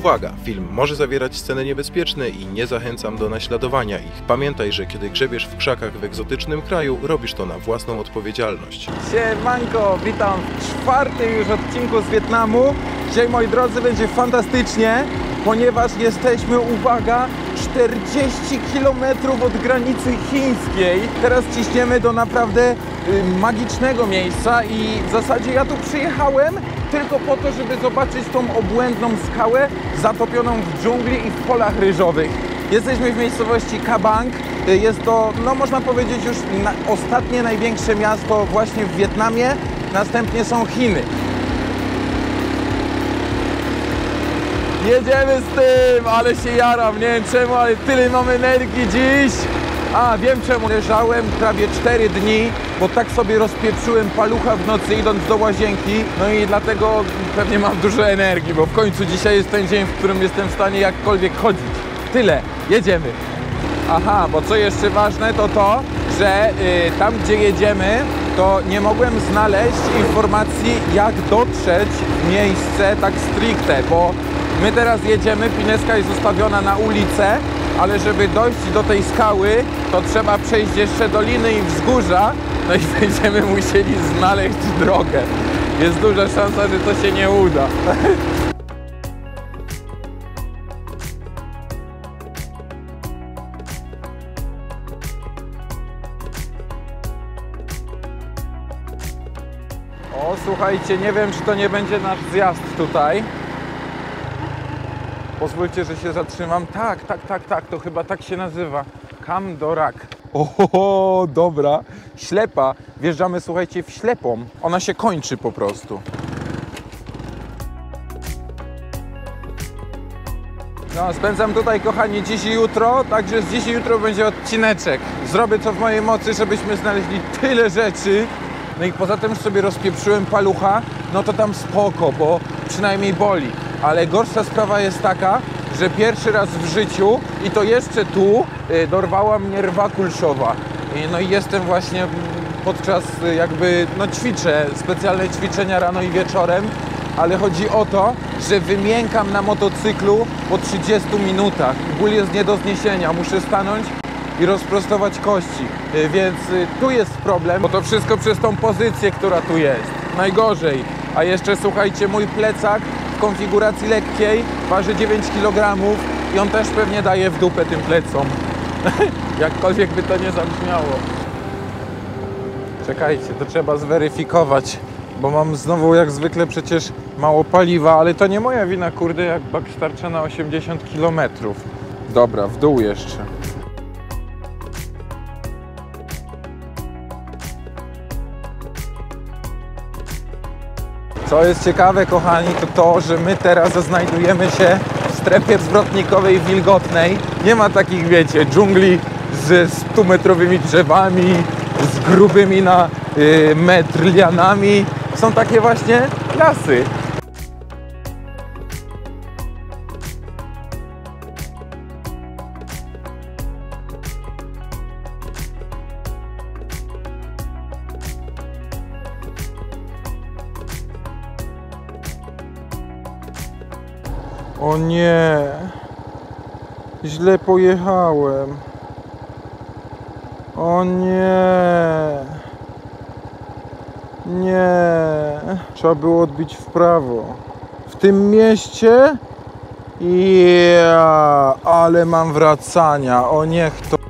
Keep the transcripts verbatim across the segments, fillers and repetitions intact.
Uwaga, film może zawierać sceny niebezpieczne i nie zachęcam do naśladowania ich. Pamiętaj, że kiedy grzebiesz w krzakach w egzotycznym kraju, robisz to na własną odpowiedzialność. Siemanko, witam w czwartym już odcinku z Wietnamu. Dzisiaj, moi drodzy, będzie fantastycznie, ponieważ jesteśmy, uwaga, czterdzieści kilometrów od granicy chińskiej. Teraz ciśniemy do naprawdę y, magicznego miejsca i w zasadzie ja tu przyjechałem tylko po to, żeby zobaczyć tą obłędną skałę zatopioną w dżungli i w polach ryżowych. Jesteśmy w miejscowości Ca Bang. Jest to, no można powiedzieć, już na, ostatnie największe miasto właśnie w Wietnamie. Następnie są Chiny. Jedziemy z tym, ale się jaram, nie wiem czemu, ale tyle mam energii dziś. A, wiem czemu. Leżałem prawie cztery dni, bo tak sobie rozpieprzyłem palucha w nocy idąc do łazienki. No i dlatego pewnie mam dużo energii, bo w końcu dzisiaj jest ten dzień, w którym jestem w stanie jakkolwiek chodzić. Tyle, jedziemy. Aha, bo co jeszcze ważne, to to, że y, tam gdzie jedziemy, to nie mogłem znaleźć informacji, jak dotrzeć w miejsce tak stricte, bo my teraz jedziemy, Pineska jest ustawiona na ulicę, ale żeby dojść do tej skały, to trzeba przejść jeszcze doliny i wzgórza, no i będziemy musieli znaleźć drogę. Jest duża szansa, że to się nie uda. O, słuchajcie, nie wiem, czy to nie będzie nasz zjazd tutaj. Pozwólcie, że się zatrzymam. Tak, tak, tak, tak, to chyba tak się nazywa. Cam do Rak. Oho, dobra. Ślepa. Wjeżdżamy, słuchajcie, w ślepą. Ona się kończy po prostu. No, spędzam tutaj, kochani, dziś i jutro, także z dziś i jutro będzie odcineczek. Zrobię co w mojej mocy, żebyśmy znaleźli tyle rzeczy. No i poza tym, że sobie rozpieprzyłem palucha, no to tam spoko, bo przynajmniej boli. Ale gorsza sprawa jest taka, że pierwszy raz w życiu, i to jeszcze tu, dorwała mnie rwa kulszowa. No i jestem właśnie podczas jakby, no ćwiczę, specjalne ćwiczenia rano i wieczorem, ale chodzi o to, że wymiękam na motocyklu po trzydziestu minutach. Ból jest nie do zniesienia, muszę stanąć i rozprostować kości, więc tu jest problem, bo to wszystko przez tą pozycję, która tu jest. Najgorzej. A jeszcze, słuchajcie, mój plecak w konfiguracji lekkiej waży dziewięć kilogramów i on też pewnie daje w dupę tym plecom. Jakkolwiek by to nie zabrzmiało. Czekajcie, to trzeba zweryfikować, bo mam znowu jak zwykle przecież mało paliwa, ale to nie moja wina, kurde, jak bak starcza na osiemdziesiąt kilometrów. Dobra, w dół jeszcze. Co jest ciekawe, kochani, to to, że my teraz znajdujemy się w strefie zwrotnikowej wilgotnej. Nie ma takich, wiecie, dżungli ze stumetrowymi drzewami, z grubymi na y, metr lianami. Są takie właśnie lasy. O nie, źle pojechałem. O nie, nie, trzeba było odbić w prawo. W tym mieście? Ja, ale mam wracania, o niech to.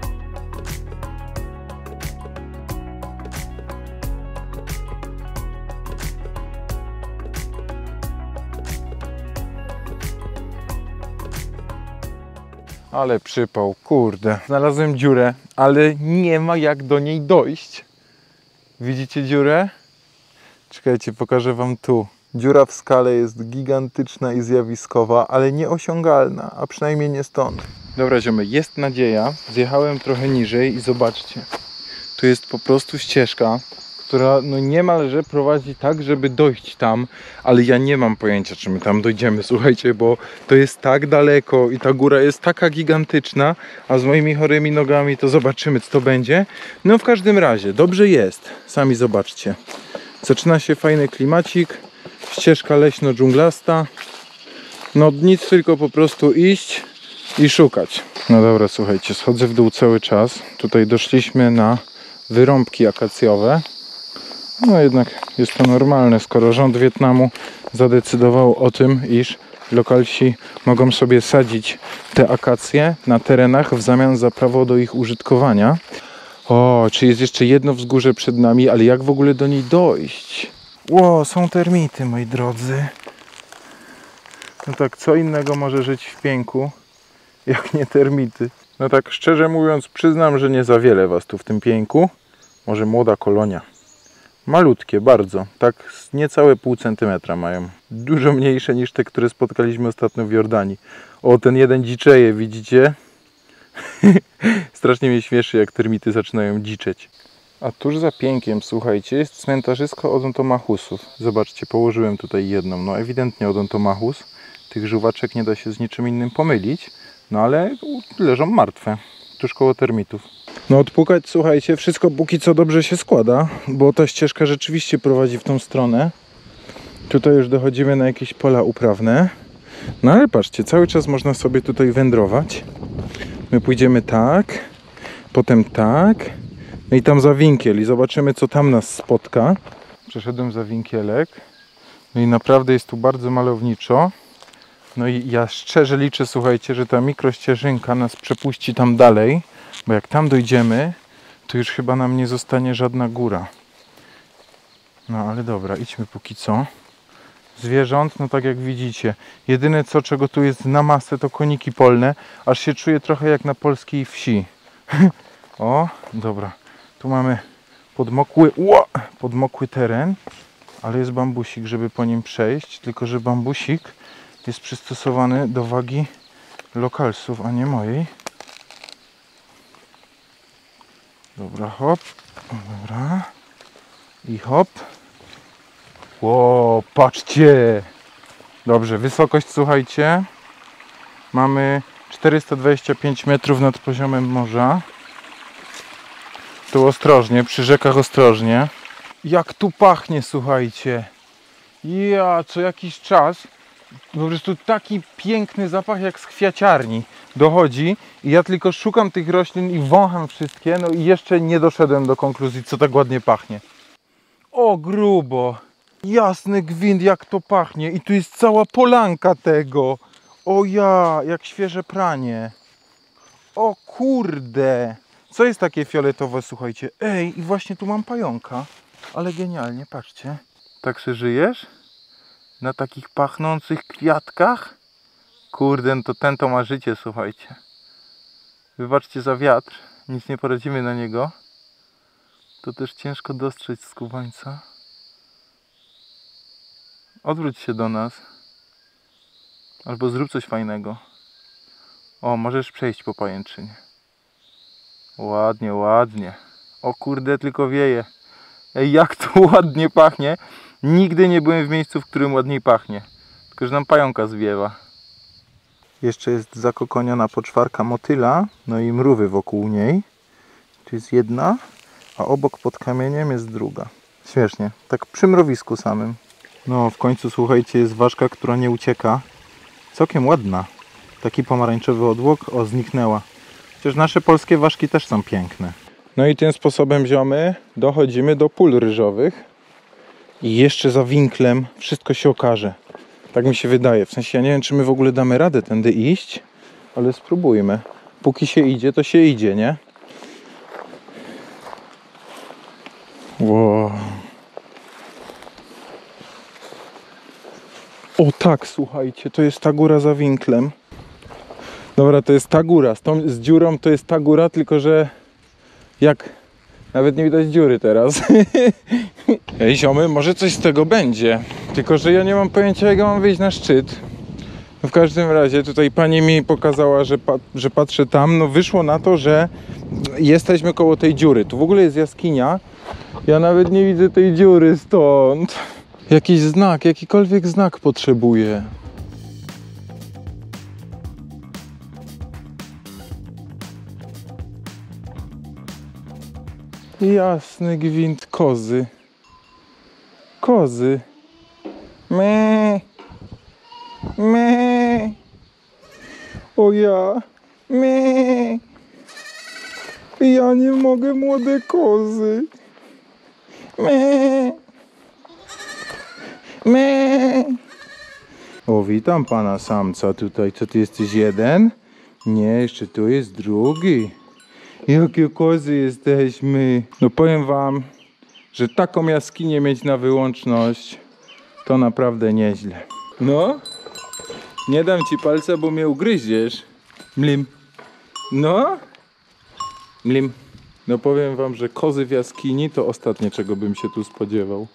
Ale przypał, kurde. Znalazłem dziurę, ale nie ma jak do niej dojść. Widzicie dziurę? Czekajcie, pokażę wam tu. Dziura w skale jest gigantyczna i zjawiskowa, ale nieosiągalna, a przynajmniej nie stąd. Dobra, ziomy, jest nadzieja. Zjechałem trochę niżej i zobaczcie. Tu jest po prostu ścieżka, która no niemalże prowadzi tak, żeby dojść tam, ale ja nie mam pojęcia, czy my tam dojdziemy, słuchajcie, bo to jest tak daleko i ta góra jest taka gigantyczna, a z moimi chorymi nogami to zobaczymy, co to będzie. No w każdym razie, dobrze jest, sami zobaczcie. Zaczyna się fajny klimacik, ścieżka leśno-dżunglasta, No nic, tylko po prostu iść i szukać. No dobra, słuchajcie, schodzę w dół cały czas. Tutaj doszliśmy na wyrąbki akacjowe. No jednak jest to normalne, skoro rząd Wietnamu zadecydował o tym, iż lokalsi mogą sobie sadzić te akacje na terenach w zamian za prawo do ich użytkowania. O, czy jest jeszcze jedno wzgórze przed nami, ale jak w ogóle do niej dojść? Ło, są termity, moi drodzy. No tak, co innego może żyć w pięku, jak nie termity? No tak, szczerze mówiąc, przyznam, że nie za wiele was tu w tym pięku. Może młoda kolonia. Malutkie, bardzo. Tak niecałe pół centymetra mają. Dużo mniejsze niż te, które spotkaliśmy ostatnio w Jordanii. O, ten jeden dziczeje, widzicie? Strasznie mnie śmieszy, jak termity zaczynają dziczeć. A tuż za piękiem, słuchajcie, jest cmentarzysko odontomachusów. Zobaczcie, położyłem tutaj jedną. No ewidentnie odontomachus. Tych żuwaczek nie da się z niczym innym pomylić. No ale leżą martwe. Tuż koło termitów. No odpukać, słuchajcie, wszystko póki co dobrze się składa, bo ta ścieżka rzeczywiście prowadzi w tą stronę. Tutaj już dochodzimy na jakieś pola uprawne. No ale patrzcie, cały czas można sobie tutaj wędrować. My pójdziemy tak, potem tak, no i tam za winkiel i zobaczymy, co tam nas spotka. Przeszedłem za winkielek, no i naprawdę jest tu bardzo malowniczo. No i ja szczerze liczę, słuchajcie, że ta mikrościeżynka nas przepuści tam dalej, bo jak tam dojdziemy, to już chyba nam nie zostanie żadna góra. No ale dobra, idźmy póki co. Zwierząt, no tak jak widzicie, jedyne co, czego tu jest na masę, to koniki polne, aż się czuję trochę jak na polskiej wsi. O, dobra, tu mamy podmokły, ło, podmokły teren, ale jest bambusik, żeby po nim przejść, tylko że bambusik jest przystosowany do wagi lokalsów, a nie mojej. Dobra, hop, dobra i hop. Ło, patrzcie! Dobrze, wysokość, słuchajcie, mamy czterysta dwadzieścia pięć metrów nad poziomem morza. Tu ostrożnie, przy rzekach ostrożnie. Jak tu pachnie, słuchajcie. Ja, co jakiś czas po prostu taki piękny zapach jak z kwiaciarni dochodzi i ja tylko szukam tych roślin i wącham wszystkie, no i jeszcze nie doszedłem do konkluzji, co tak ładnie pachnie. O, grubo! Jasny gwint, jak to pachnie. I tu jest cała polanka tego. O ja, jak świeże pranie. O kurde. Co jest takie fioletowe, słuchajcie? Ej, i właśnie tu mam pająka. Ale genialnie, patrzcie. Tak się żyjesz? Na takich pachnących kwiatkach? Kurde, no to ten to ma życie, słuchajcie. Wybaczcie za wiatr. Nic nie poradzimy na niego. To też ciężko dostrzec z skubańca. Odwróć się do nas. Albo zrób coś fajnego. O, możesz przejść po pajęczynie. Ładnie, ładnie. O kurde, tylko wieje. Ej, jak to ładnie pachnie. Nigdy nie byłem w miejscu, w którym ładniej pachnie. Tylko, że nam pająka zwiewa. Jeszcze jest zakokoniona poczwarka motyla. No i mrówy wokół niej. Tu jest jedna, a obok pod kamieniem jest druga. Śmiesznie. Tak przy mrowisku samym. No, w końcu, słuchajcie, jest ważka, która nie ucieka. Całkiem ładna. Taki pomarańczowy odłok. O, zniknęła. Chociaż nasze polskie ważki też są piękne. No i tym sposobem, ziomy, dochodzimy do pól ryżowych. I jeszcze za winklem wszystko się okaże. Tak mi się wydaje. W sensie, ja nie wiem, czy my w ogóle damy radę tędy iść, ale spróbujmy. Póki się idzie, to się idzie, nie? Wow. O tak, słuchajcie, to jest ta góra za winklem. Dobra, to jest ta góra. Z, tą, z dziurą to jest ta góra, tylko że jak... Nawet nie widać dziury teraz. Ej, ziomy, może coś z tego będzie. Tylko że ja nie mam pojęcia, jak mam wyjść na szczyt. W każdym razie tutaj pani mi pokazała, że, pa że patrzę tam. No wyszło na to, że jesteśmy koło tej dziury. Tu w ogóle jest jaskinia. Ja nawet nie widzę tej dziury stąd. Jakiś znak, jakikolwiek znak potrzebuję. Jasny gwint, kozy. Kozy. Me. Me. Me. O ja. Me. Ja nie mogę, młode kozy. Me. Me. O, witam pana samca tutaj. Co, ty jesteś jeden? Nie, jeszcze tu jest drugi. Jakie kozy jesteśmy. No powiem wam, że taką jaskinię mieć na wyłączność to naprawdę nieźle. No, nie dam ci palca, bo mnie ugryziesz. Mlim. No. Mlim. No powiem wam, że kozy w jaskini to ostatnie, czego bym się tu spodziewał.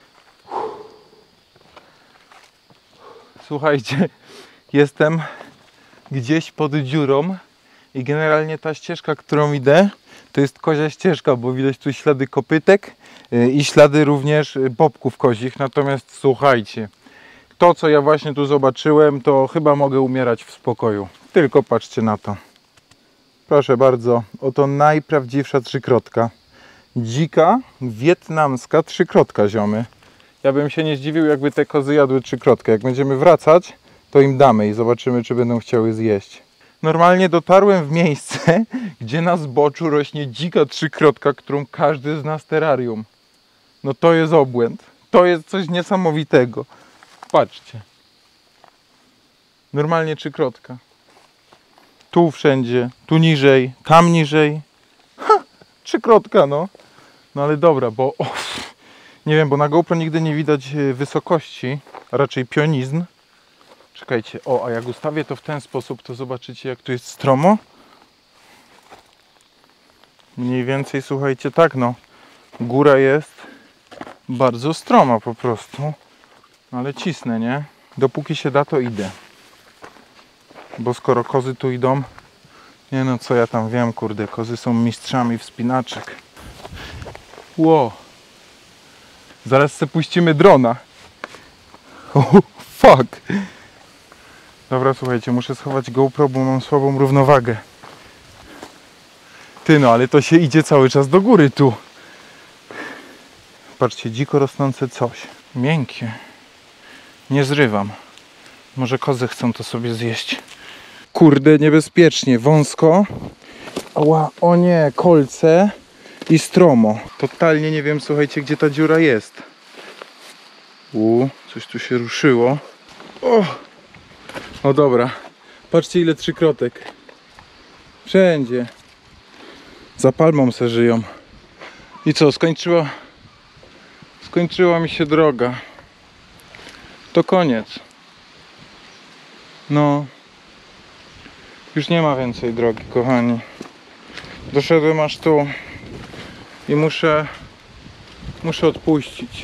Słuchajcie, jestem gdzieś pod dziurą i generalnie ta ścieżka, którą idę, to jest kozia ścieżka, bo widać tu ślady kopytek i ślady również bobków kozich. Natomiast słuchajcie, to co ja właśnie tu zobaczyłem, to chyba mogę umierać w spokoju. Tylko patrzcie na to. Proszę bardzo, oto najprawdziwsza trzykrotka. Dzika, wietnamska trzykrotka, ziomy. Ja bym się nie zdziwił, jakby te kozy jadły trzykrotkę. Jak będziemy wracać, to im damy i zobaczymy, czy będą chciały zjeść. Normalnie dotarłem w miejsce, gdzie na zboczu rośnie dzika trzykrotka, którą każdy zna z terrarium. No to jest obłęd. To jest coś niesamowitego. Patrzcie. Normalnie trzykrotka. Tu wszędzie, tu niżej, tam niżej. Ha! Trzykrotka, no. No ale dobra, bo... O, nie wiem, bo na GoPro nigdy nie widać wysokości, a raczej pionizn. Czekajcie, o, a jak ustawię to w ten sposób, to zobaczycie, jak tu jest stromo. Mniej więcej, słuchajcie, tak, no. Góra jest bardzo stroma po prostu. Ale cisnę, nie? Dopóki się da, to idę. Bo skoro kozy tu idą, nie no, co ja tam wiem, kurde, kozy są mistrzami wspinaczek. Ło. Zaraz se puścimy drona. Oh, fuck. Dobra, słuchajcie, muszę schować GoPro, bo mam słabą równowagę. Ty no, ale to się idzie cały czas do góry tu. Patrzcie, dziko rosnące coś. Miękkie. Nie zrywam. Może kozy chcą to sobie zjeść. Kurde, niebezpiecznie, wąsko. Ała, o nie, kolce i stromo. Totalnie nie wiem, słuchajcie, gdzie ta dziura jest. U, coś tu się ruszyło. O! O dobra, patrzcie ile trzykrotek. Wszędzie. Za palmą se żyją. I co, skończyła? Skończyła mi się droga. To koniec. No. Już nie ma więcej drogi, kochani. Doszedłem aż tu. I muszę... Muszę odpuścić.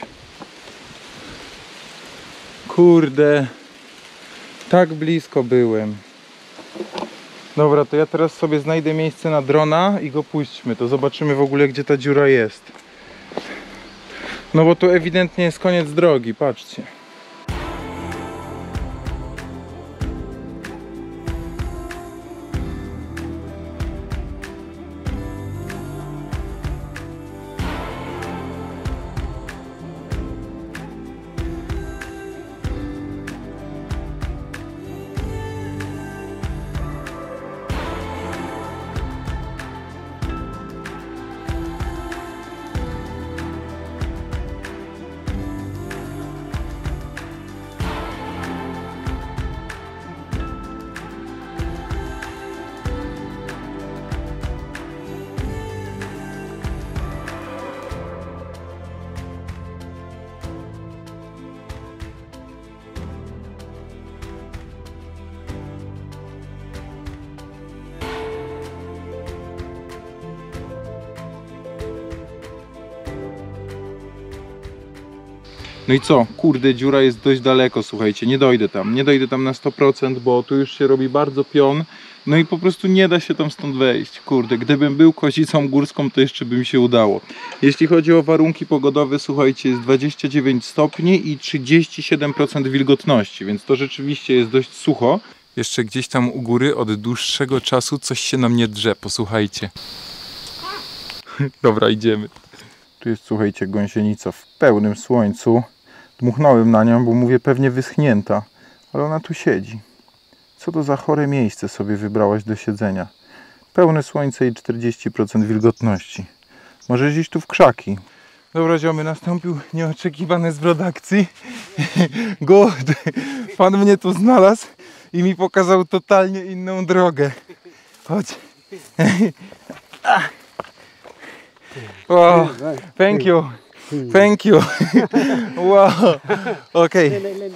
Kurde. Tak blisko byłem. Dobra, to ja teraz sobie znajdę miejsce na drona i go puśćmy. To zobaczymy w ogóle, gdzie ta dziura jest. No bo tu ewidentnie jest koniec drogi, patrzcie. No i co? Kurde, dziura jest dość daleko, słuchajcie, nie dojdę tam, nie dojdę tam na sto procent, bo tu już się robi bardzo pion, no i po prostu nie da się tam stąd wejść. Kurde, gdybym był kozicą górską, to jeszcze by mi się udało. Jeśli chodzi o warunki pogodowe, słuchajcie, jest dwadzieścia dziewięć stopni i trzydzieści siedem procent wilgotności, więc to rzeczywiście jest dość sucho. Jeszcze gdzieś tam u góry od dłuższego czasu coś się na mnie drze, posłuchajcie. Dobra, idziemy. Tu jest, słuchajcie, gąsienica w pełnym słońcu. Dmuchnąłem na nią, bo mówię, pewnie wyschnięta, ale ona tu siedzi. Co to za chore miejsce sobie wybrałaś do siedzenia? Pełne słońce i czterdzieści procent wilgotności. Może gdzieś tu w krzaki. Dobra ziomy, nastąpił nieoczekiwany zwrot akcji. Good. Pan mnie tu znalazł i mi pokazał totalnie inną drogę. Chodź. Wow. Thank you. Thank you. Wow. Okej.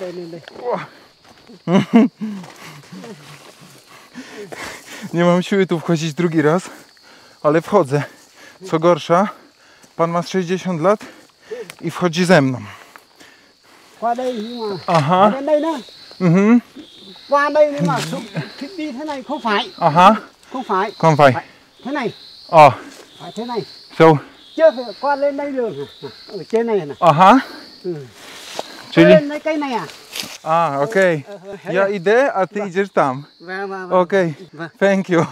Nie mam siły tu wchodzić drugi raz, ale wchodzę. Co gorsza, pan ma sześćdziesiąt lat i wchodzi ze mną. Qua đây nhưng mà Aha. bên đây nữa. Mhm. Qua đây nhưng mà xuống đi thế này không phải. Aha. Không phải. Không phải. Thế này. O. Phải thế này. So. Chứ phải qua lên đây đường ở trên này này. Aha. Ừ. Czyli... Lên đây cây này à? A, okej. Okay. Ja idę, a ty idziesz tam. Vâng, vâng, vâng. Okej. Okay. Thank you.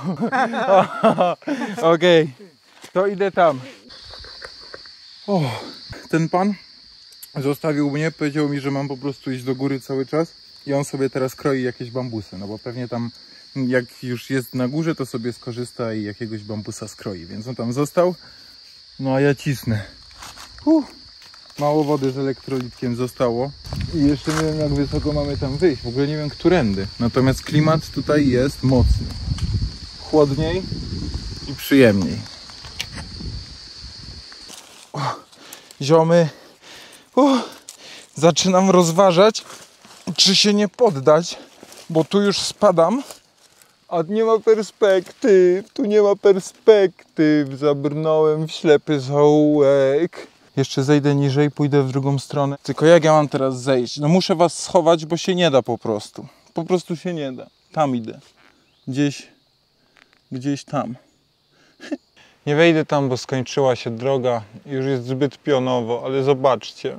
Okej. Okay. To idę tam. O, ten pan zostawił mnie, powiedział mi, że mam po prostu iść do góry cały czas i on sobie teraz kroi jakieś bambusy, no bo pewnie tam jak już jest na górze, to sobie skorzysta i jakiegoś bambusa skroi, więc on tam został, no a ja cisnę. Uh, mało wody z elektrolitkiem zostało i jeszcze nie wiem, jak wysoko mamy tam wyjść, w ogóle nie wiem, którędy, natomiast klimat tutaj jest mocny, chłodniej i przyjemniej. O, ziomy, o, zaczynam rozważać, czy się nie poddać, bo tu już spadam, a nie ma perspektyw, tu nie ma perspektyw, zabrnąłem w ślepy zaułek. Jeszcze zejdę niżej, pójdę w drugą stronę. Tylko jak ja mam teraz zejść? No muszę was schować, bo się nie da po prostu. Po prostu się nie da. Tam idę. Gdzieś, gdzieś tam. Nie wejdę tam, bo skończyła się droga. Już jest zbyt pionowo, ale zobaczcie.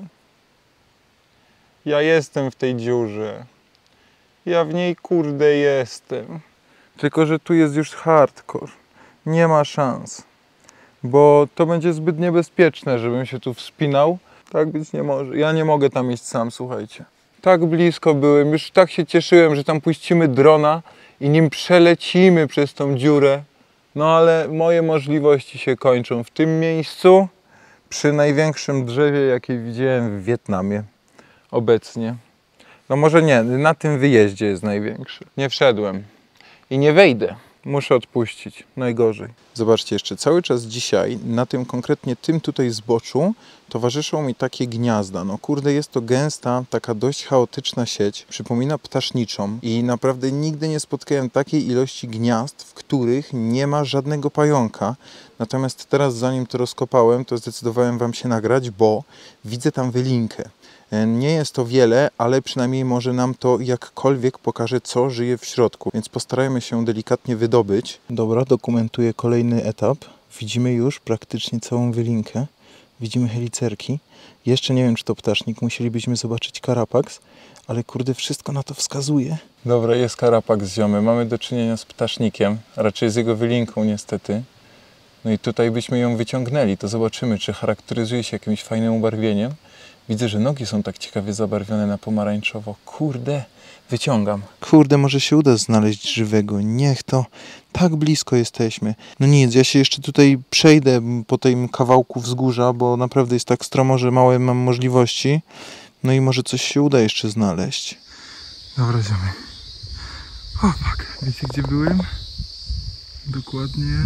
Ja jestem w tej dziurze. Ja w niej kurde jestem. Tylko że tu jest już hardcore. Nie ma szans. Bo to będzie zbyt niebezpieczne, żebym się tu wspinał. Tak być nie może. Ja nie mogę tam iść sam, słuchajcie. Tak blisko byłem. Już tak się cieszyłem, że tam puścimy drona i nim przelecimy przez tą dziurę. No ale moje możliwości się kończą w tym miejscu, przy największym drzewie, jakie widziałem w Wietnamie obecnie. No może nie, na tym wyjeździe jest największy. Nie wszedłem i nie wejdę. Muszę odpuścić. Najgorzej. Zobaczcie, jeszcze cały czas dzisiaj na tym konkretnie tym tutaj zboczu towarzyszą mi takie gniazda. No kurde, jest to gęsta, taka dość chaotyczna sieć. Przypomina ptaszniczą i naprawdę nigdy nie spotkałem takiej ilości gniazd, w których nie ma żadnego pająka. Natomiast teraz, zanim to rozkopałem, to zdecydowałem wam się nagrać, bo widzę tam wylinkę. Nie jest to wiele, ale przynajmniej może nam to jakkolwiek pokaże, co żyje w środku. Więc postarajmy się delikatnie wydobyć. Dobra, dokumentuję kolejny etap. Widzimy już praktycznie całą wylinkę. Widzimy helicerki. Jeszcze nie wiem, czy to ptasznik. Musielibyśmy zobaczyć karapaks, ale kurde, wszystko na to wskazuje. Dobra, jest karapaks, ziomy. Mamy do czynienia z ptasznikiem, raczej z jego wylinką niestety. No i tutaj byśmy ją wyciągnęli. To zobaczymy, czy charakteryzuje się jakimś fajnym ubarwieniem. Widzę, że nogi są tak ciekawie zabarwione na pomarańczowo. Kurde, wyciągam. Kurde, może się uda znaleźć żywego. Niech to. Tak blisko jesteśmy. No nic, ja się jeszcze tutaj przejdę po tym kawałku wzgórza, bo naprawdę jest tak stromo, że małe mam możliwości. No i może coś się uda jeszcze znaleźć. Dobra, ziomy. O, fuck. Wiecie, gdzie byłem? Dokładnie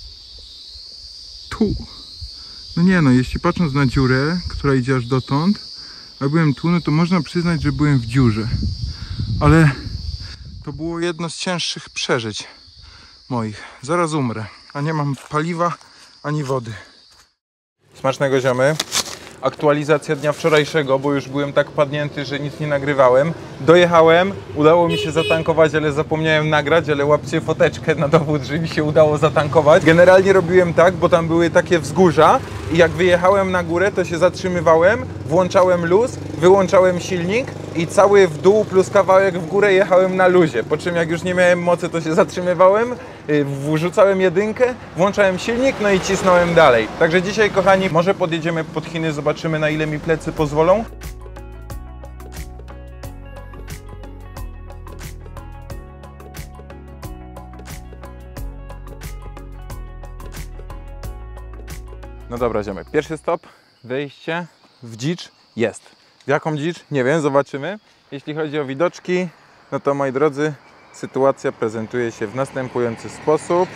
tu. No nie no, jeśli patrząc na dziurę, która idzie aż dotąd, a byłem tu, no to można przyznać, że byłem w dziurze. Ale to było jedno z cięższych przeżyć moich. Zaraz umrę, a nie mam paliwa ani wody. Smacznego, ziomy. Aktualizacja dnia wczorajszego, bo już byłem tak padnięty, że nic nie nagrywałem. Dojechałem, udało mi się zatankować, ale zapomniałem nagrać, ale łapcie foteczkę na dowód, że mi się udało zatankować. Generalnie robiłem tak, bo tam były takie wzgórza i jak wyjechałem na górę, to się zatrzymywałem, włączałem luz, wyłączałem silnik i cały w dół plus kawałek w górę jechałem na luzie. Po czym jak już nie miałem mocy, to się zatrzymywałem, wrzucałem jedynkę, włączałem silnik, no i cisnąłem dalej. Także dzisiaj, kochani, może podjedziemy pod Chiny, zobaczymy, na ile mi plecy pozwolą. No dobra, ziomek. Pierwszy stop, wejście w dzicz jest. W jaką dzicz? Nie wiem, zobaczymy. Jeśli chodzi o widoczki, no to moi drodzy, sytuacja prezentuje się w następujący sposób.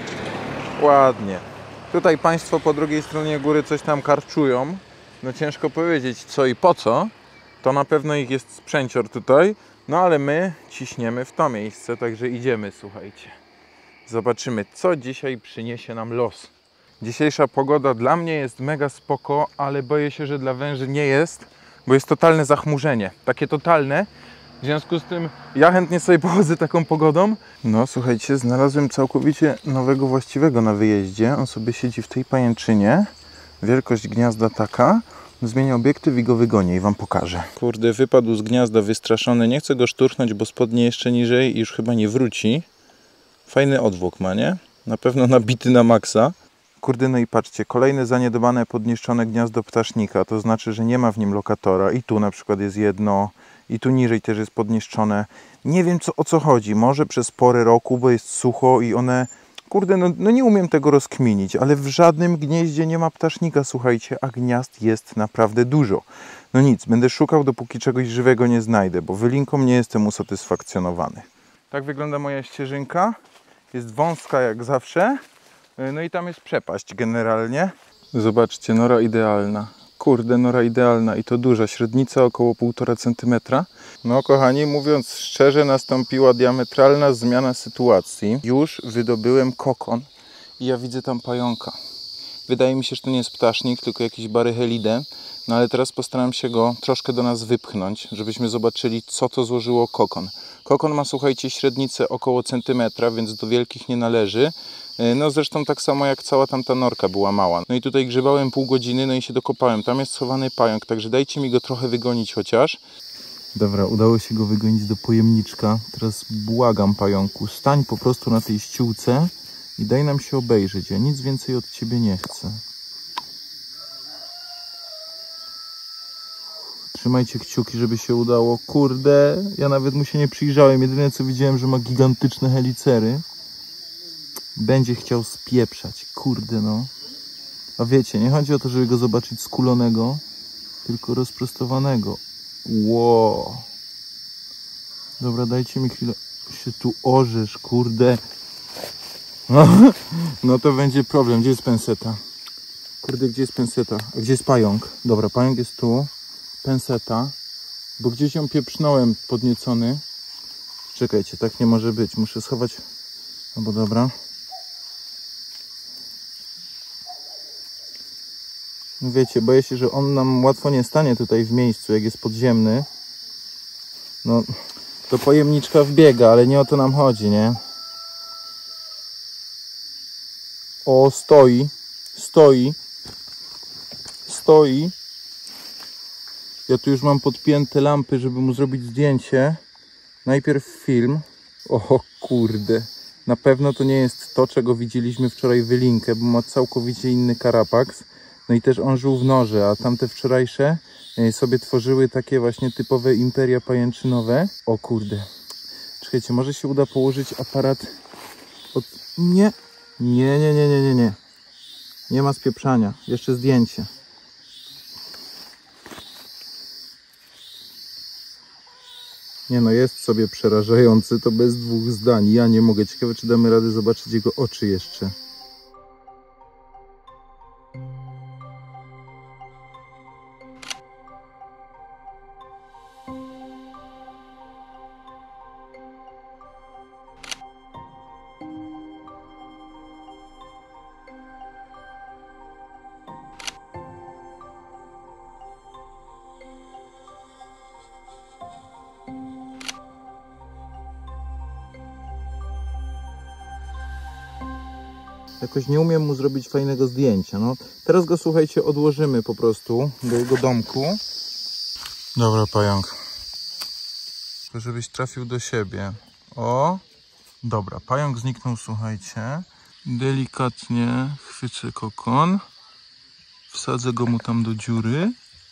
Ładnie. Tutaj państwo po drugiej stronie góry coś tam karczują. No ciężko powiedzieć co i po co. To na pewno ich jest sprzęcior tutaj. No ale my ciśniemy w to miejsce, także idziemy, słuchajcie. Zobaczymy, co dzisiaj przyniesie nam los. Dzisiejsza pogoda dla mnie jest mega spoko, ale boję się, że dla węży nie jest, bo jest totalne zachmurzenie. Takie totalne. W związku z tym ja chętnie sobie pochodzę taką pogodą. No słuchajcie, znalazłem całkowicie nowego właściwego na wyjeździe. On sobie siedzi w tej pajęczynie. Wielkość gniazda taka. Zmienię obiektyw i go wygonię i wam pokażę. Kurde, wypadł z gniazda wystraszony. Nie chcę go szturchnąć, bo spodnie jeszcze niżej i już chyba nie wróci. Fajny odwłok ma, nie? Na pewno nabity na maksa. Kurde, no i patrzcie, kolejne zaniedbane, podniszczone gniazdo ptasznika. To znaczy, że nie ma w nim lokatora. I tu na przykład jest jedno, i tu niżej też jest podniszczone. Nie wiem co, o co chodzi. Może przez porę roku, bo jest sucho i one... Kurde, no, no nie umiem tego rozkminić, ale w żadnym gnieździe nie ma ptasznika, słuchajcie, a gniazd jest naprawdę dużo. No nic, będę szukał, dopóki czegoś żywego nie znajdę, bo wylinką nie jestem usatysfakcjonowany. Tak wygląda moja ścieżynka. Jest wąska jak zawsze. No i tam jest przepaść generalnie. Zobaczcie, nora idealna. Kurde, nora idealna i to duża, średnica około półtora centymetra. No kochani, mówiąc szczerze, nastąpiła diametralna zmiana sytuacji. Już wydobyłem kokon i ja widzę tam pająka. Wydaje mi się, że to nie jest ptasznik, tylko jakiś baryhelidę. No ale teraz postaram się go troszkę do nas wypchnąć, żebyśmy zobaczyli, co to złożyło kokon. Kokon ma, słuchajcie, średnicę około centymetra, więc do wielkich nie należy. No zresztą tak samo jak cała tamta norka była mała. No i tutaj grzebałem pół godziny, no i się dokopałem. Tam jest schowany pająk, także dajcie mi go trochę wygonić chociaż. Dobra, udało się go wygonić do pojemniczka. Teraz błagam, pająku, stań po prostu na tej ściółce i daj nam się obejrzeć. Ja nic więcej od ciebie nie chcę. Trzymajcie kciuki, żeby się udało. Kurde, ja nawet mu się nie przyjrzałem. Jedyne co widziałem, że ma gigantyczne helicery. Będzie chciał spieprzać. Kurde no. A wiecie, nie chodzi o to, żeby go zobaczyć skulonego, tylko rozprostowanego. Wow. Dobra, dajcie mi chwilę. Się tu orzesz, kurde. No, no to będzie problem. Gdzie jest penseta? Kurde, gdzie jest penseta? A gdzie jest pająk? Dobra, pająk jest tu. Penseta. Bo gdzieś ją pieprznąłem podniecony. Czekajcie, tak nie może być. Muszę schować. No bo dobra. No wiecie, boję się, że on nam łatwo nie stanie tutaj w miejscu, jak jest podziemny. No, do pojemniczka wbiega, ale nie o to nam chodzi, nie? O, stoi. Stoi. Stoi. Ja tu już mam podpięte lampy, żeby mu zrobić zdjęcie. Najpierw film. O kurde. Na pewno to nie jest to, czego widzieliśmy wczoraj wylinkę, bo ma całkowicie inny karapaks. No i też on żył w norze, a tamte wczorajsze sobie tworzyły takie właśnie typowe imperia pajęczynowe. O kurde. Czekajcie, może się uda położyć aparat od... Nie. Nie, nie, nie, nie, nie, nie. Nie ma spieprzania. Jeszcze zdjęcie. Nie no, jest sobie przerażający, to bez dwóch zdań. Ja nie mogę. Ciekawe, czy damy radę zobaczyć jego oczy jeszcze. Jakoś nie umiem mu zrobić fajnego zdjęcia. No, teraz go, słuchajcie, odłożymy po prostu do jego domku. Dobra, pająk. Tylko żebyś trafił do siebie. O! Dobra, pająk zniknął, słuchajcie. Delikatnie chwycę kokon. Wsadzę go mu tam do dziury.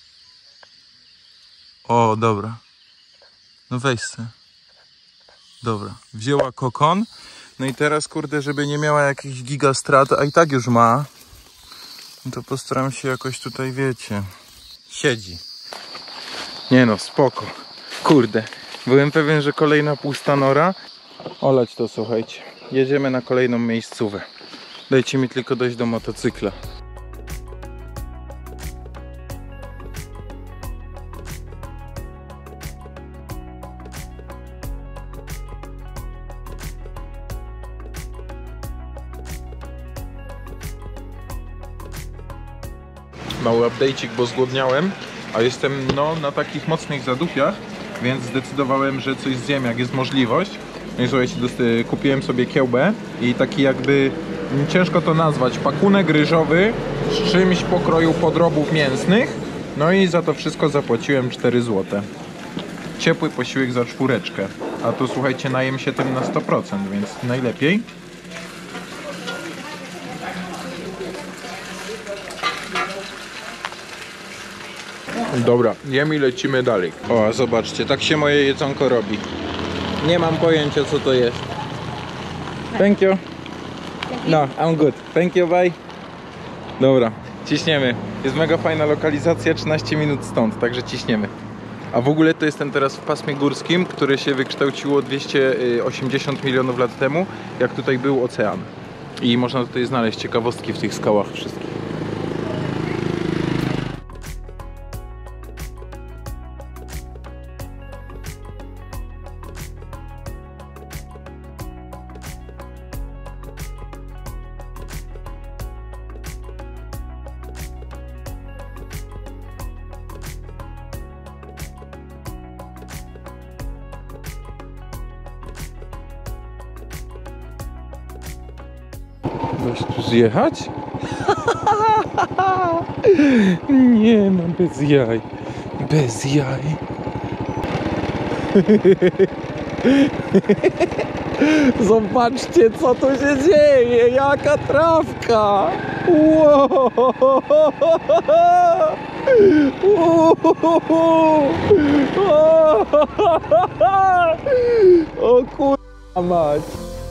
O, dobra. No weź se. Dobra, wzięła kokon. No i teraz, kurde, żeby nie miała jakichś gigastrat, a i tak już ma. No to postaram się jakoś tutaj, wiecie, siedzi. Nie no, spoko. Kurde, byłem pewien, że kolejna pusta nora. Olać to, słuchajcie. Jedziemy na kolejną miejscówę. Dajcie mi tylko dojść do motocykla. Mały update'cik, bo zgłodniałem, a jestem no na takich mocnych zadupiach, więc zdecydowałem, że coś zjem, jak jest możliwość. No i słuchajcie, kupiłem sobie kiełbę i taki jakby, ciężko to nazwać, pakunek ryżowy z czymś pokroju podrobów mięsnych. No i za to wszystko zapłaciłem cztery złote. Ciepły posiłek za czwóreczkę. A tu słuchajcie, najem się tym na sto procent, więc najlepiej. Dobra, jem i lecimy dalej. O, zobaczcie, tak się moje jedzonko robi. Nie mam pojęcia, co to jest. Thank you. No, I'm good. Thank you, bye. Dobra, ciśniemy. Jest mega fajna lokalizacja, trzynaście minut stąd, także ciśniemy. A w ogóle to jestem teraz w pasmie górskim, które się wykształciło dwieście osiemdziesiąt milionów lat temu, jak tutaj był ocean. I można tutaj znaleźć ciekawostki w tych skałach wszystkich. Weź tu zjechać? Nie no, bez jaj. Bez jaj. Zobaczcie, co tu się dzieje. Jaka trawka. Wow. O kurwa mać.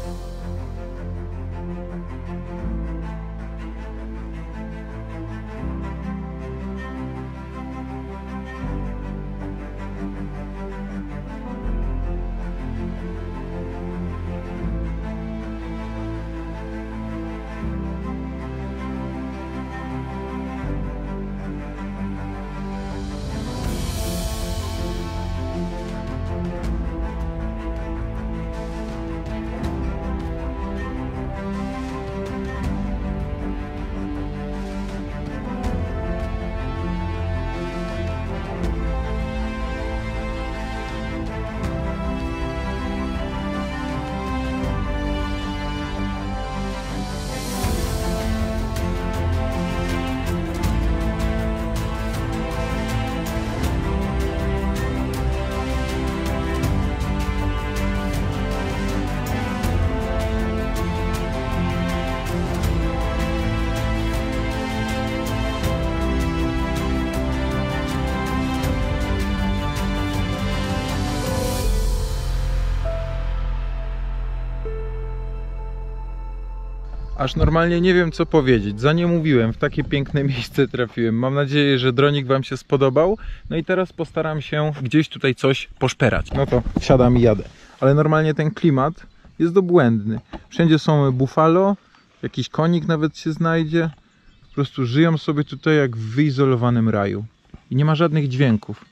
Aż normalnie nie wiem, co powiedzieć. Za nie mówiłem, w takie piękne miejsce trafiłem. Mam nadzieję, że dronik wam się spodobał. No i teraz postaram się gdzieś tutaj coś poszperać. No to wsiadam i jadę. Ale normalnie ten klimat jest obłędny. Wszędzie są buffalo, jakiś konik nawet się znajdzie. Po prostu żyją sobie tutaj jak w wyizolowanym raju. I nie ma żadnych dźwięków.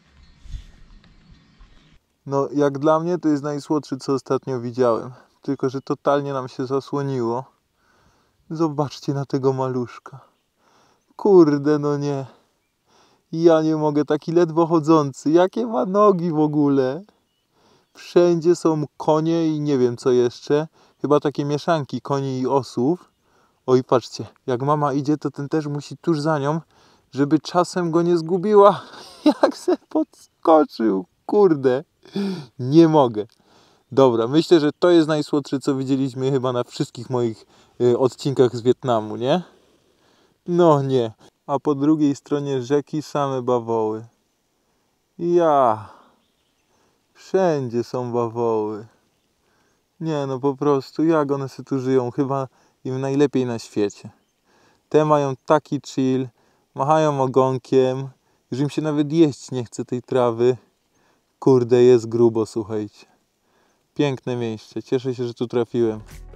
No, jak dla mnie to jest najsłodszy, co ostatnio widziałem. Tylko że totalnie nam się zasłoniło. Zobaczcie na tego maluszka. Kurde, no nie. Ja nie mogę, taki ledwo chodzący. Jakie ma nogi w ogóle? Wszędzie są konie i nie wiem co jeszcze. Chyba takie mieszanki koni i osłów. Oj, patrzcie, jak mama idzie, to ten też musi tuż za nią, żeby czasem go nie zgubiła. Jak se podskoczył, kurde. Nie mogę. Dobra, myślę, że to jest najsłodsze, co widzieliśmy chyba na wszystkich moich y, odcinkach z Wietnamu, nie? No nie. A po drugiej stronie rzeki same bawoły. Ja. Wszędzie są bawoły. Nie no, po prostu jak one sobie tu żyją? Chyba im najlepiej na świecie. Te mają taki chill, machają ogonkiem, już im się nawet jeść nie chce tej trawy. Kurde, jest grubo, słuchajcie. Piękne miejsce, cieszę się, że tu trafiłem.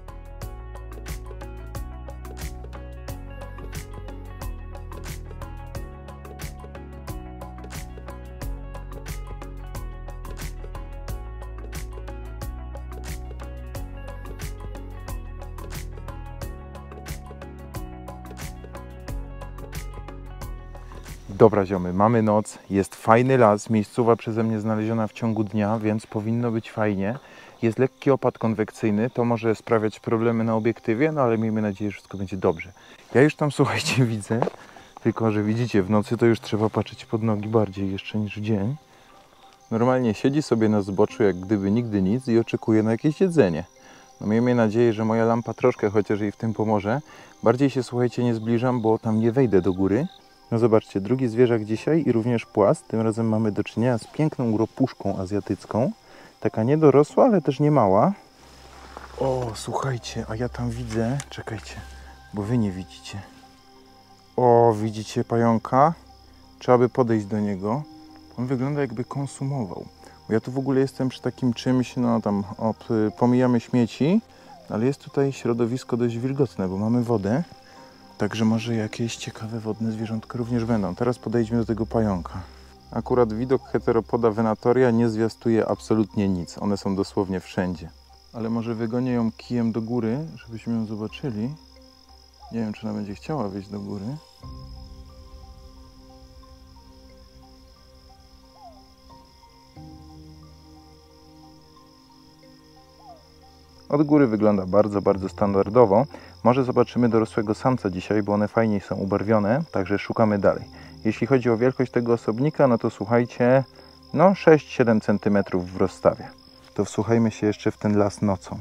Dobra ziomy, mamy noc, jest fajny las, miejscowa przeze mnie znaleziona w ciągu dnia, więc powinno być fajnie. Jest lekki opad konwekcyjny, to może sprawiać problemy na obiektywie, no ale miejmy nadzieję, że wszystko będzie dobrze. Ja już tam, słuchajcie, widzę, tylko że widzicie, w nocy to już trzeba patrzeć pod nogi bardziej jeszcze niż w dzień. Normalnie siedzi sobie na zboczu jak gdyby nigdy nic i oczekuje na jakieś jedzenie. No miejmy nadzieję, że moja lampa troszkę chociaż jej w tym pomoże. Bardziej się, słuchajcie, nie zbliżam, bo tam nie wejdę do góry. No zobaczcie, drugi zwierzak dzisiaj i również płas. Tym razem mamy do czynienia z piękną ropuszką azjatycką. Taka niedorosła, ale też nie mała. O, słuchajcie, a ja tam widzę... Czekajcie, bo wy nie widzicie. O, widzicie pająka? Trzeba by podejść do niego. On wygląda jakby konsumował. Bo ja tu w ogóle jestem przy takim czymś, no tam op, pomijamy śmieci, ale jest tutaj środowisko dość wilgotne, bo mamy wodę. Także może jakieś ciekawe wodne zwierzątka również będą. Teraz podejdźmy do tego pająka. Akurat widok heteropoda venatoria nie zwiastuje absolutnie nic. One są dosłownie wszędzie. Ale może wygonię ją kijem do góry, żebyśmy ją zobaczyli. Nie wiem, czy ona będzie chciała wyjść do góry. Od góry wygląda bardzo, bardzo standardowo. Może zobaczymy dorosłego samca dzisiaj, bo one fajniej są ubarwione, także szukamy dalej. Jeśli chodzi o wielkość tego osobnika, no to słuchajcie, no sześć siedem centymetrów w rozstawie. To wsłuchajmy się jeszcze w ten las nocą.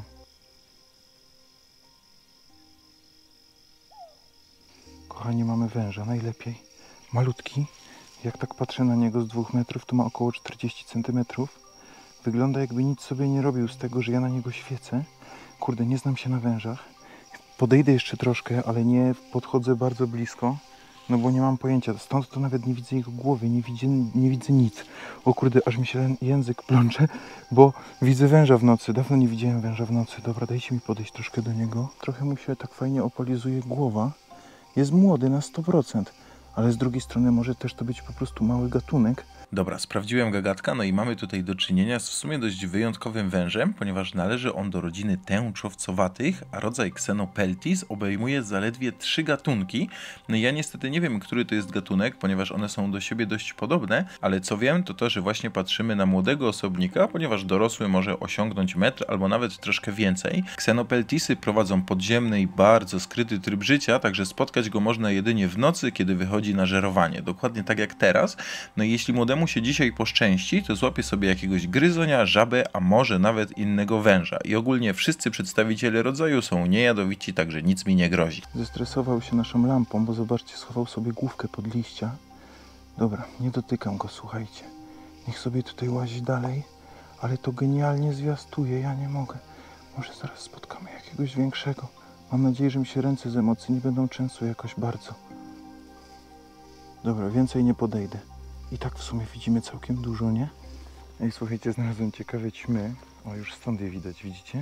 Kochani, mamy węża, najlepiej. Malutki. Jak tak patrzę na niego z dwóch metrów, to ma około czterdzieści centymetrów. Wygląda jakby nic sobie nie robił z tego, że ja na niego świecę. Kurde, nie znam się na wężach. Podejdę jeszcze troszkę, ale nie podchodzę bardzo blisko, no bo nie mam pojęcia. Stąd to nawet nie widzę jego głowy, nie widzę, nie widzę nic. O kurde, aż mi się język plącze, bo widzę węża w nocy. Dawno nie widziałem węża w nocy. Dobra, dajcie mi podejść troszkę do niego. Trochę mu się tak fajnie opalizuje głowa. Jest młody na sto procent, ale z drugiej strony może też to być po prostu mały gatunek. Dobra, sprawdziłem gagatka, no i mamy tutaj do czynienia z w sumie dość wyjątkowym wężem, ponieważ należy on do rodziny tęczowcowatych, a rodzaj Xenopeltis obejmuje zaledwie trzy gatunki. No i ja niestety nie wiem, który to jest gatunek, ponieważ one są do siebie dość podobne, ale co wiem, to to, że właśnie patrzymy na młodego osobnika, ponieważ dorosły może osiągnąć metr albo nawet troszkę więcej. Xenopeltisy prowadzą podziemny i bardzo skryty tryb życia, także spotkać go można jedynie w nocy, kiedy wychodzi na żerowanie. Dokładnie tak jak teraz. No i jeśli młodemu się dzisiaj poszczęści, to złapie sobie jakiegoś gryzonia, żabę, a może nawet innego węża. I ogólnie wszyscy przedstawiciele rodzaju są niejadowici, także nic mi nie grozi. Zestresował się naszą lampą, bo zobaczcie, schował sobie główkę pod liścia. Dobra, nie dotykam go, słuchajcie. Niech sobie tutaj łazi dalej, ale to genialnie zwiastuje, ja nie mogę. Może zaraz spotkamy jakiegoś większego. Mam nadzieję, że mi się ręce z emocji nie będą często jakoś bardzo. Dobra, więcej nie podejdę. I tak w sumie widzimy całkiem dużo, nie? Ej, słuchajcie, znalazłem ciekawe ćmy. O, już stąd je widać, widzicie?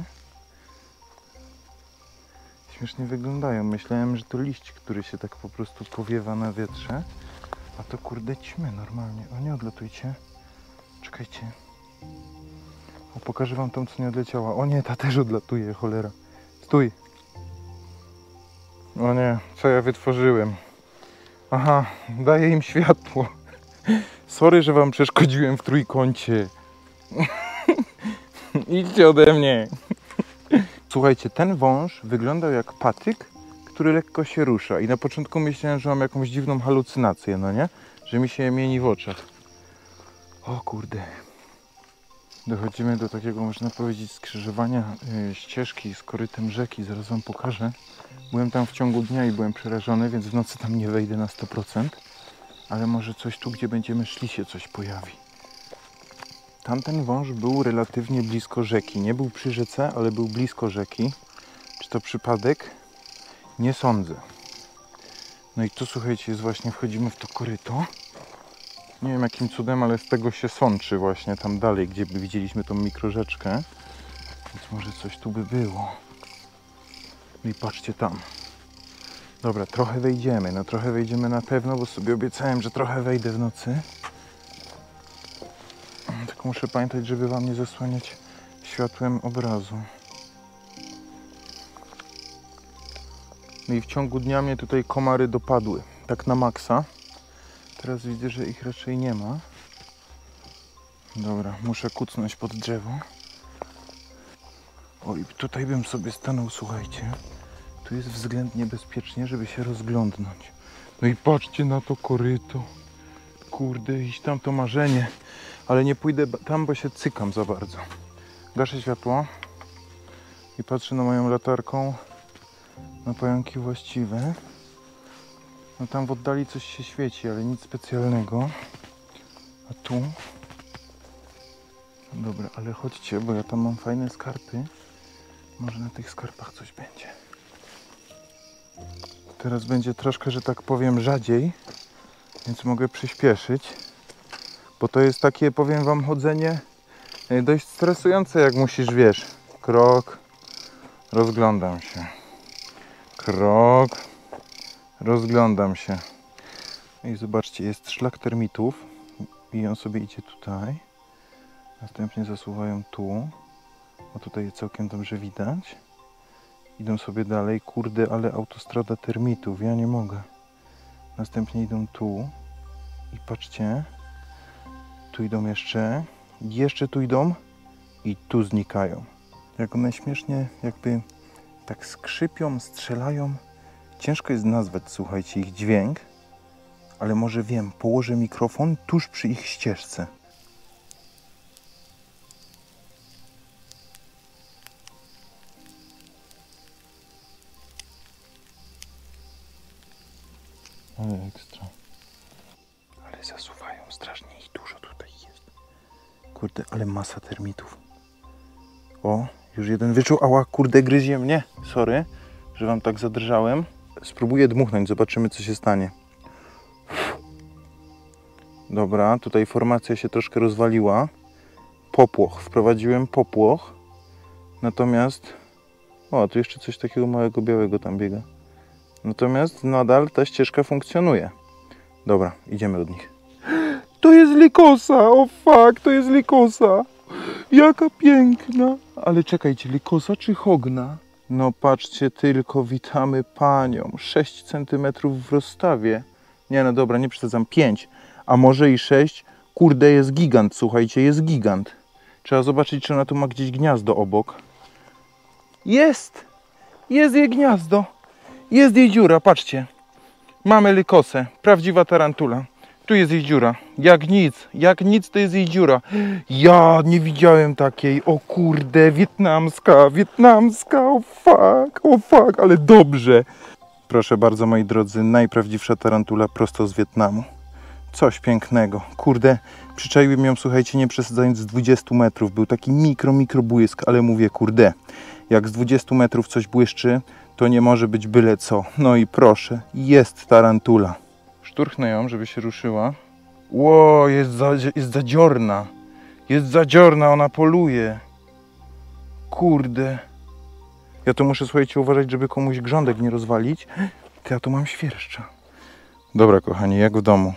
Śmiesznie wyglądają. Myślałem, że to liść, który się tak po prostu powiewa na wietrze. A to kurde ćmy normalnie. O, nie odlatujcie. Czekajcie. O, pokażę wam tą, co nie odleciała. O nie, ta też odlatuje, cholera. Stój. O nie, co ja wytworzyłem? Aha, daję im światło. Sorry, że wam przeszkodziłem w trójkącie. Idźcie ode mnie. Słuchajcie, ten wąż wyglądał jak patyk, który lekko się rusza. I na początku myślałem, że mam jakąś dziwną halucynację, no nie? Że mi się mieni w oczach. O kurde. Dochodzimy do takiego, można powiedzieć, skrzyżowania yy, ścieżki z korytem rzeki. Zaraz wam pokażę. Byłem tam w ciągu dnia i byłem przerażony, więc w nocy tam nie wejdę na sto procent. Ale może coś tu, gdzie będziemy szli, się coś pojawi. Tamten wąż był relatywnie blisko rzeki. Nie był przy rzece, ale był blisko rzeki. Czy to przypadek? Nie sądzę. No i tu słuchajcie, jest właśnie, wchodzimy w to koryto. Nie wiem jakim cudem, ale z tego się sączy właśnie tam dalej, gdzie by widzieliśmy tą mikrorzeczkę. Więc może coś tu by było. No i patrzcie tam. Dobra, trochę wejdziemy. No trochę wejdziemy na pewno, bo sobie obiecałem, że trochę wejdę w nocy. Tylko muszę pamiętać, żeby wam nie zasłaniać światłem obrazu. No i w ciągu dnia mnie tutaj komary dopadły. Tak na maksa. Teraz widzę, że ich raczej nie ma. Dobra, muszę kucnąć pod drzewo. Oj, tutaj bym sobie stanął, słuchajcie. Tu jest względnie bezpiecznie, żeby się rozglądnąć. No i patrzcie na to koryto. Kurde, iść tam to marzenie. Ale nie pójdę tam, bo się cykam za bardzo. Gaszę światło i patrzę na moją latarką na pająki właściwe. No tam w oddali coś się świeci, ale nic specjalnego. A tu? Dobra, ale chodźcie, bo ja tam mam fajne skarpy. Może na tych skarpach coś będzie. Teraz będzie troszkę, że tak powiem, rzadziej, więc mogę przyspieszyć. Bo to jest takie, powiem wam, chodzenie dość stresujące, jak musisz, wiesz, krok, rozglądam się, krok, rozglądam się. I zobaczcie, jest szlak termitów i on sobie idzie tutaj, następnie zasuwają tu, o tutaj całkiem dobrze widać, idą sobie dalej, kurde, ale autostrada termitów, ja nie mogę. Następnie idą tu i patrzcie, tu idą jeszcze, jeszcze tu idą i tu znikają. Jak one śmiesznie jakby tak skrzypią, strzelają. Ciężko jest nazwać, słuchajcie, ich dźwięk, ale może wiem, położę mikrofon tuż przy ich ścieżce. Ale ekstra. Ale zasuwają, strasznie ich dużo tutaj jest. Kurde, ale masa termitów. O, już jeden wyczuł. Ała, kurde, gryzie mnie. Sorry, że wam tak zadrżałem. Spróbuję dmuchnąć, zobaczymy, co się stanie. Dobra, tutaj formacja się troszkę rozwaliła. Popłoch, wprowadziłem popłoch. Natomiast... O, tu jeszcze coś takiego małego białego tam biega. Natomiast nadal ta ścieżka funkcjonuje. Dobra, idziemy od nich. To jest likosa! O fuck, to jest likosa! Jaka piękna! Ale czekajcie, likosa czy hogna? No patrzcie tylko, witamy panią. sześć centymetrów w rozstawie. Nie no dobra, nie przesadzam, pięć. A może i sześć. Kurde, jest gigant, słuchajcie, jest gigant. Trzeba zobaczyć, czy ona tu ma gdzieś gniazdo obok. Jest! Jest jej gniazdo. Jest jej dziura, patrzcie. Mamy lykosę, prawdziwa tarantula. Tu jest jej dziura. Jak nic, jak nic to jest jej dziura. Ja nie widziałem takiej. O kurde, wietnamska, wietnamska, o fuck, o fuck, ale dobrze. Proszę bardzo, moi drodzy, najprawdziwsza tarantula prosto z Wietnamu. Coś pięknego. Kurde, przyczaiłem ją, słuchajcie, nie przesadzając, z dwudziestu metrów. Był taki mikro, mikro błysk, ale mówię, kurde, jak z dwudziestu metrów coś błyszczy, to nie może być byle co. No i proszę, jest tarantula. Szturchnę ją, żeby się ruszyła. Ło, jest, za, jest zadziorna. Jest zadziorna, ona poluje. Kurde. Ja tu muszę, słuchajcie, uważać, żeby komuś grządek nie rozwalić. Ty, ja tu mam świerszcza. Dobra, kochani, jak w domu.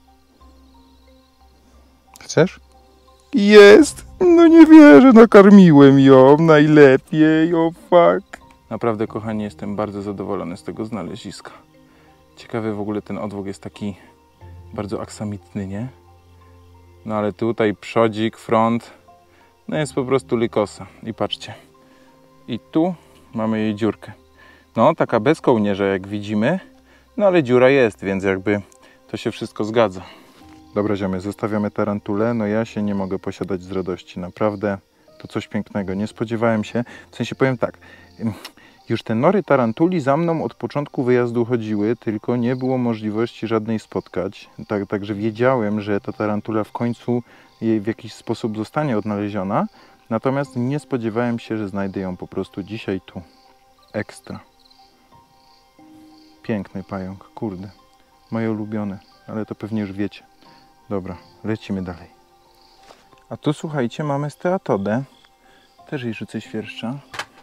Chcesz? Jest! No nie wierzę, nakarmiłem ją najlepiej, o fuck. Naprawdę, kochani, jestem bardzo zadowolony z tego znaleziska. Ciekawy w ogóle ten odwłok jest taki bardzo aksamitny, nie? No ale tutaj przodzik, front, no jest po prostu likosa. I patrzcie. I tu mamy jej dziurkę. No, taka bez kołnierza, jak widzimy, no ale dziura jest, więc jakby to się wszystko zgadza. Dobra, ziomy, zostawiamy tarantulę. No ja się nie mogę posiadać z radości. Naprawdę to coś pięknego. Nie spodziewałem się, w sensie powiem tak, już te nory tarantuli za mną od początku wyjazdu chodziły, tylko nie było możliwości żadnej spotkać. Tak, także wiedziałem, że ta tarantula w końcu jej w jakiś sposób zostanie odnaleziona. Natomiast nie spodziewałem się, że znajdę ją po prostu dzisiaj tu. Ekstra. Piękny pająk, kurde. Moje ulubione, ale to pewnie już wiecie. Dobra, lecimy dalej. A tu słuchajcie, mamy steatodę. Też jej rzucę świerszcza.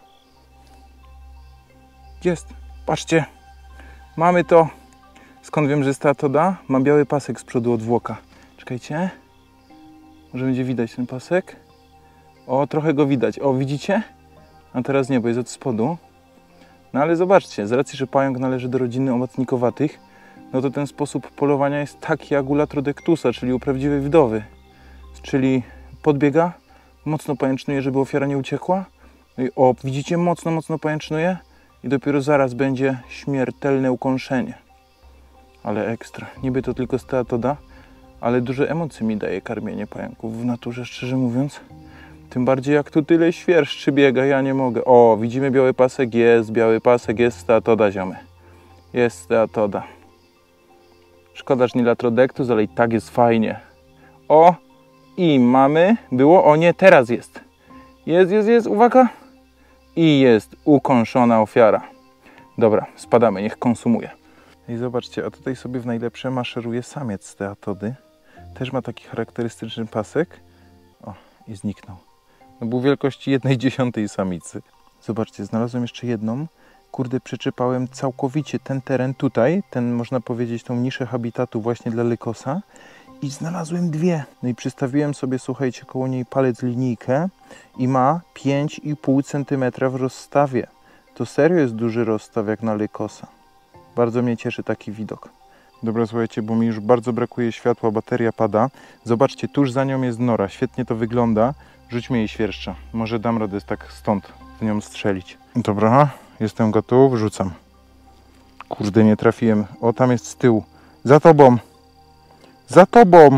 Jest, patrzcie. Mamy to. Skąd wiem, że steatoda? Mam biały pasek z przodu od włoka. Czekajcie. Może będzie widać ten pasek? O, trochę go widać. O, widzicie? A teraz nie, bo jest od spodu. No ale zobaczcie, z racji, że pająk należy do rodziny omacnikowatych, no to ten sposób polowania jest taki jak u Latrodectusa, czyli u prawdziwej wdowy. Czyli podbiega, mocno pajęcznuje, żeby ofiara nie uciekła. No i o, widzicie, mocno, mocno pajęcznuje i dopiero zaraz będzie śmiertelne ukąszenie. Ale ekstra. Niby to tylko steatoda, ale dużo emocji mi daje karmienie pająków w naturze, szczerze mówiąc. Tym bardziej jak tu tyle świerszczy biega, ja nie mogę. O, widzimy biały pasek, jest biały pasek, jest steatoda, ziomy. Jest steatoda. Szkoda, że nie Latrodectus, ale i tak jest fajnie. O, i mamy, było, o nie, teraz jest. Jest, jest, jest, uwaga. I jest ukąszona ofiara. Dobra, spadamy, niech konsumuje. I zobaczcie, a tutaj sobie w najlepsze maszeruje samiec steatody. Też ma taki charakterystyczny pasek. O, i zniknął. No był wielkości jednej dziesiątej samicy. Zobaczcie, znalazłem jeszcze jedną. Kurde, przeczypałem całkowicie ten teren tutaj, ten można powiedzieć tą niszę habitatu właśnie dla lykosa i znalazłem dwie. No i przystawiłem sobie, słuchajcie, koło niej palec linijkę i ma pięć i pół centymetra w rozstawie. To serio jest duży rozstaw jak na lykosa. Bardzo mnie cieszy taki widok. Dobra, słuchajcie, bo mi już bardzo brakuje światła, bateria pada. Zobaczcie, tuż za nią jest nora, świetnie to wygląda. Rzućmy jej świerszcza. Może dam radę tak stąd w nią strzelić. Dobra, jestem gotów, rzucam. Kurde, nie trafiłem. O, tam jest z tyłu. Za tobą! Za tobą!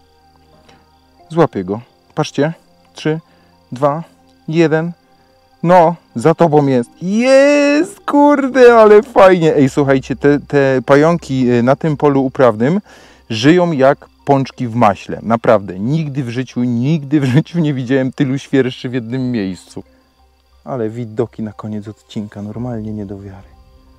Złapię go. Patrzcie. Trzy, dwa, jeden. No, za tobą jest. Jest, kurde, ale fajnie. Ej, słuchajcie, te, te pająki na tym polu uprawnym żyją jak pączki w maśle. Naprawdę. Nigdy w życiu, nigdy w życiu nie widziałem tylu świerszczy w jednym miejscu. Ale widoki na koniec odcinka. Normalnie nie do wiary.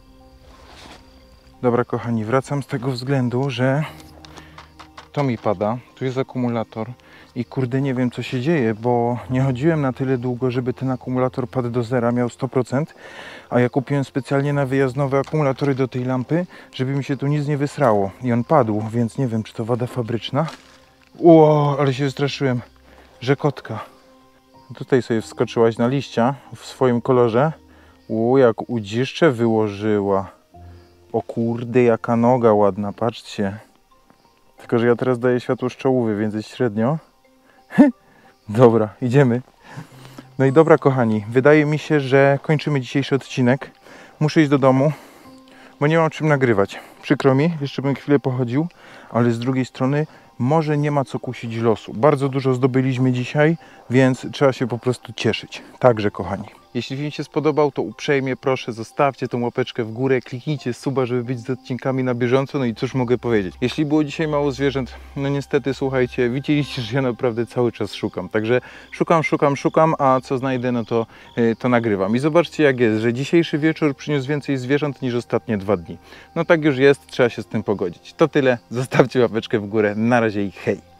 Dobra, kochani, wracam z tego względu, że to mi pada. Tu jest akumulator. I kurde, nie wiem co się dzieje, bo nie chodziłem na tyle długo, żeby ten akumulator padł do zera, miał sto procent, a ja kupiłem specjalnie na wyjazd nowe akumulatory do tej lampy, żeby mi się tu nic nie wysrało. I on padł, więc nie wiem, czy to wada fabryczna. Ło, ale się wystraszyłem. Rzekotka. Tutaj sobie wskoczyłaś na liścia w swoim kolorze. Ło, jak udziszcze wyłożyła. O kurde, jaka noga ładna, patrzcie. Tylko że ja teraz daję światło szczołówy, więc jest średnio. Dobra, idziemy. No i dobra, kochani, wydaje mi się, że kończymy dzisiejszy odcinek. Muszę iść do domu, bo nie mam czym nagrywać. Przykro mi, jeszcze bym chwilę pochodził, ale z drugiej strony może nie ma co kusić losu. Bardzo dużo zdobyliśmy dzisiaj, więc trzeba się po prostu cieszyć. Także, kochani. Jeśli film się spodobał, to uprzejmie proszę zostawcie tą łapeczkę w górę, kliknijcie suba, żeby być z odcinkami na bieżąco, no i cóż mogę powiedzieć. Jeśli było dzisiaj mało zwierząt, no niestety, słuchajcie, widzieliście, że ja naprawdę cały czas szukam. Także szukam, szukam, szukam, a co znajdę, no to, yy, to nagrywam. I zobaczcie jak jest, że dzisiejszy wieczór przyniósł więcej zwierząt niż ostatnie dwa dni. No tak już jest, trzeba się z tym pogodzić. To tyle, zostawcie łapeczkę w górę, na razie i hej!